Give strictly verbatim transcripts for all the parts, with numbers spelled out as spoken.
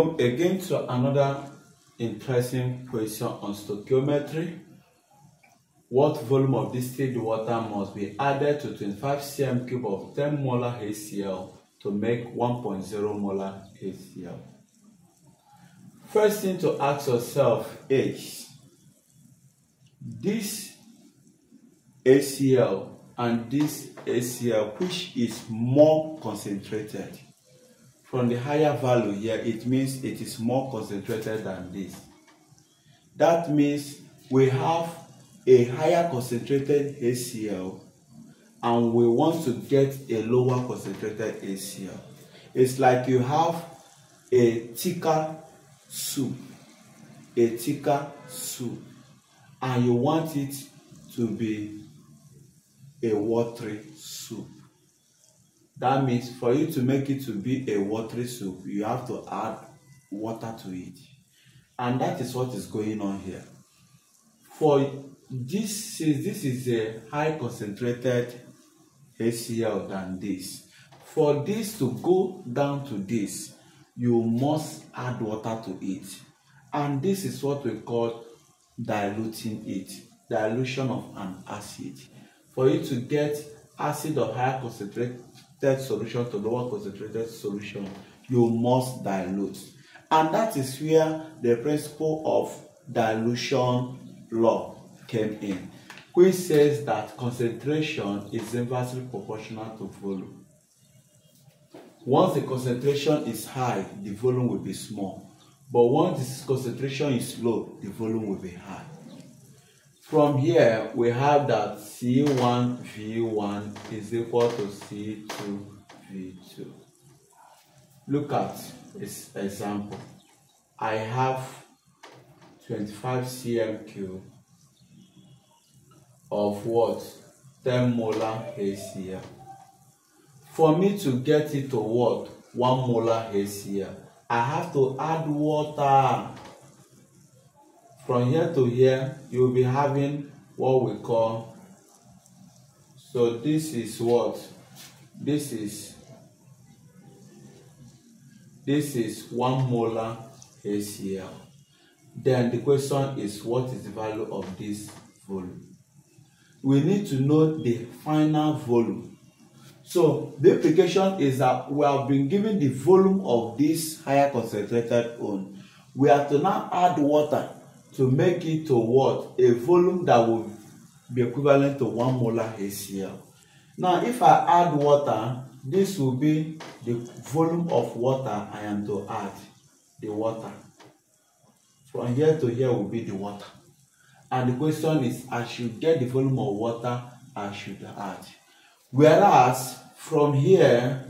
Again to another interesting question on stoichiometry. What volume of distilled water must be added to twenty-five centimeters cube of ten molar HCl to make one point zero molar HCl? First thing to ask yourself is, this HCl and this HCl, which is more concentrated? From the higher value here, it means it is more concentrated than this. That means we have a higher concentrated HCl and we want to get a lower concentrated HCl. It's like you have a thicker soup, a thicker soup, and you want it to be a watery soup. That means for you to make it to be a watery soup, you have to add water to it. And that is what is going on here. For this, since this is a high concentrated HCl than this, for this to go down to this, you must add water to it. And this is what we call diluting it, dilution of an acid. For you to get acid or higher concentrated solution to lower concentrated solution, you must dilute. And that is where the principle of dilution law came in, which says that concentration is inversely proportional to volume. Once the concentration is high, the volume will be small. But once the concentration is low, the volume will be high. From here, we have that C one V one is equal to C two V two. Look at this example. I have twenty-five centimeters cube of what? ten molar HCl. For me to get it to what? one molar HCl, I have to add water. From here to here, you will be having what we call, so this is what? This is, this is one molar HCl. Then the question is, what is the value of this volume? We need to know the final volume. So the implication is that we have been given the volume of this higher concentrated one. We have to now add water to make it to what? A volume that will be equivalent to one molar HCl. Now, if I add water, this will be the volume of water I am to add, the water. From here to here will be the water. And the question is, I should get the volume of water I should add. Whereas, from here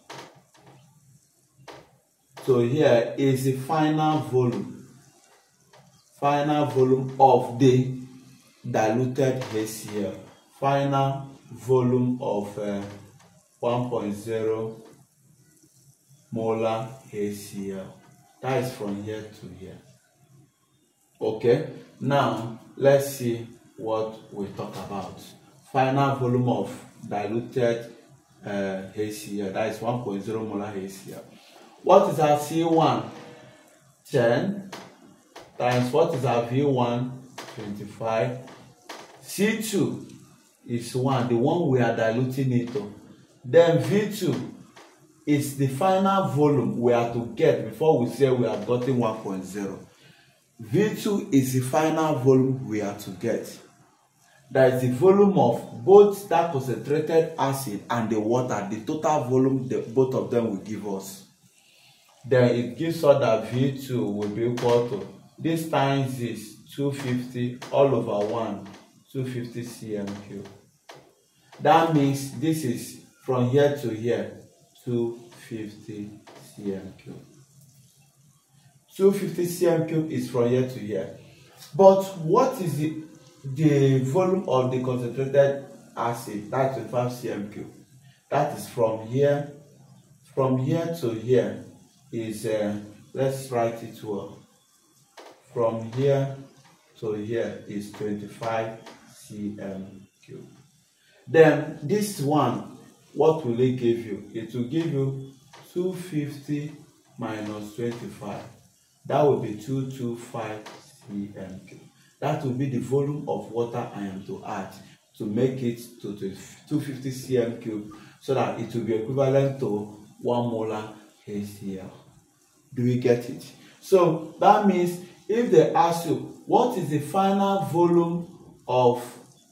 to here is the final volume. Final volume of the diluted HCl. Final volume of uh, one point zero molar HCl. That is from here to here. Okay, now let's see what we talk about. Final volume of diluted uh, HCl. That is one point zero molar HCl. What is our C one? ten. Times what is our V one? twenty-five. C two is one, the one we are diluting it to. Then V two is the final volume we are to get before we say we have gotten one point zero. V two is the final volume we are to get. That is the volume of both that concentrated acid and the water, the total volume that both of them will give us. Then it gives us that V two will be equal to, this times is two hundred fifty all over one, two hundred fifty centimeters cube. That means this is from here to here, two hundred fifty centimeters cube. two hundred fifty centimeters cube is from here to here. But what is the, the volume of the concentrated acid? That's twenty-five centimeters cube. That is from here, from here to here is, uh, let's write it well. From here to here is twenty-five centimeters cube. Then this one, what will it give you? It will give you two hundred fifty minus twenty-five. That will be two hundred twenty-five centimeters cubed. That will be the volume of water I am to add to make it to two hundred fifty centimeters cubed, so that it will be equivalent to one molar H C l. Do we get it? So that means if they ask you what is the final volume of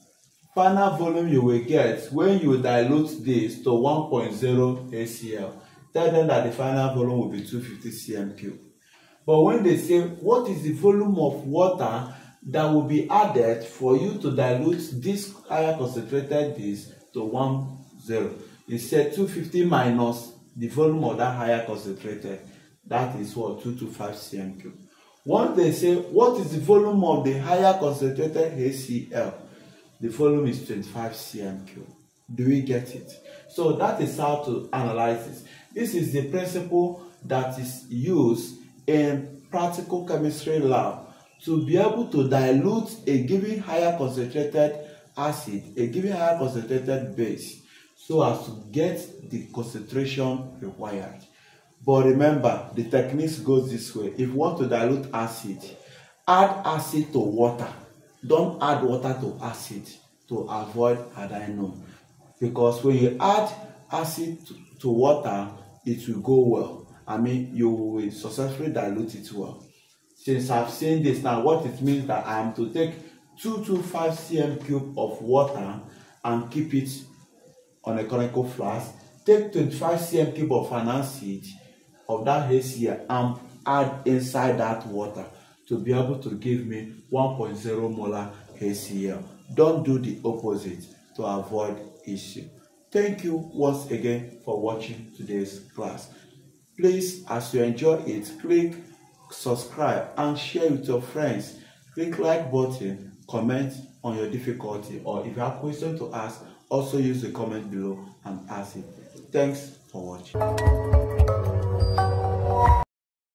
final volume you will get when you dilute this to one point zero H C l, tell them that the final volume will be two hundred fifty centimeters cubed. But when they say what is the volume of water that will be added for you to dilute this higher concentrated this to one zero, you said two hundred fifty minus the volume of that higher concentrated, that is what, two hundred twenty-five centimeters cubed. Once they say what is the volume of the higher concentrated H C l, the volume is twenty-five centimeters cubed. Do we get it? So that is how to analyze this. This is the principle that is used in practical chemistry lab to be able to dilute a given higher concentrated acid, a given higher concentrated base, so as to get the concentration required. But remember, the techniques goes this way. If you want to dilute acid, add acid to water. Don't add water to acid to avoid adeno. Because when you add acid to, to water, it will go well. I mean, you will successfully dilute it well. Since I've seen this now, what it means that I am to take two hundred twenty-five centimeters cubed of water and keep it on a conical flask. Take twenty-five centimeters cubed of an acid of that H C l and add inside that water to be able to give me one point zero molar H C l. Don't do the opposite to avoid issue. Thank you once again for watching today's class. Please, as you enjoy it, click subscribe and share with your friends. Click like button, comment on your difficulty, or if you have questions to ask, also use the comment below and ask it. Thanks for watching.